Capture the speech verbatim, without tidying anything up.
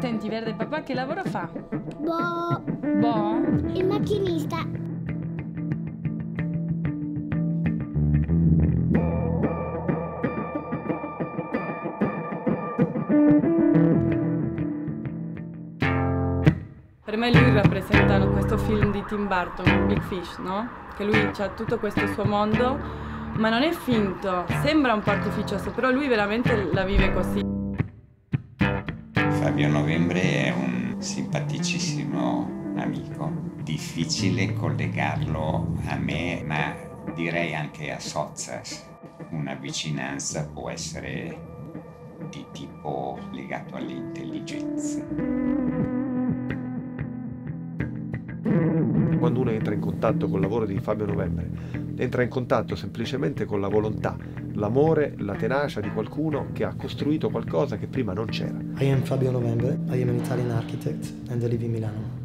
Senti, Verde, papà che lavoro fa? Boh. Boh? Il macchinista. Per me lui rappresenta questo film di Tim Burton, Big Fish, no? Che lui ha tutto questo suo mondo, ma non è finto, sembra un po' artificioso, però lui veramente la vive così. Fabio Novembre è un simpaticissimo amico, difficile collegarlo a me, ma direi anche a Sozas. Una vicinanza può essere di tipo legato all'intelligenza. Quando uno entra in contatto col lavoro di Fabio Novembre, entra in contatto semplicemente con la volontà, l'amore, la tenacia di qualcuno che ha costruito qualcosa che prima non c'era. I am Fabio Novembre, I am an Italian architect and I live in Milano.